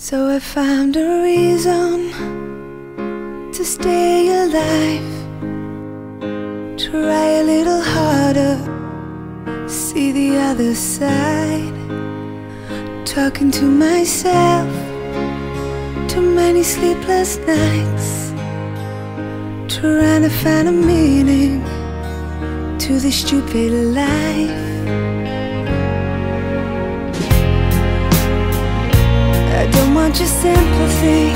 So I found a reason to stay alive. Try a little harder, see the other side. Talking to myself, too many sleepless nights, trying to find a meaning to this stupid life. I don't want your sympathy.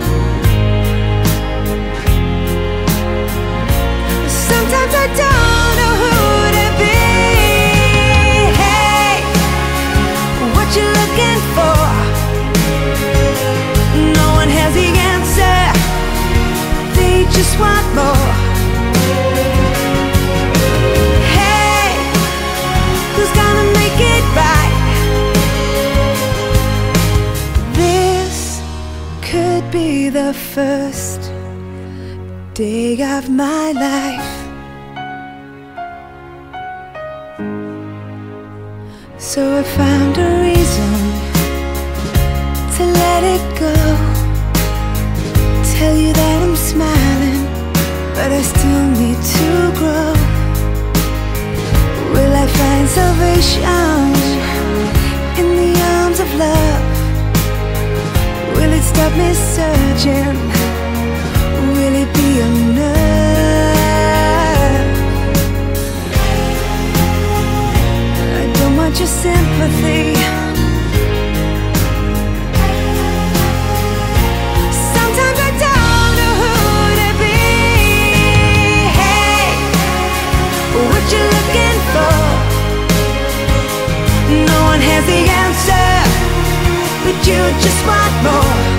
Sometimes I don't know who to be. Hey, what you looking for? No one has the answer. They just want more. Hey, who's gonna make it right? Could be the first day of my life. So I found a reason to let it go. Tell you that I'm smiling, but I still need to grow. Will I find salvation in the arms of love? Will it stop me searching? Will it be enough? I don't want your sympathy. Sometimes I don't know who to be. Hey, what you looking for? No one has the answer, but you just want more.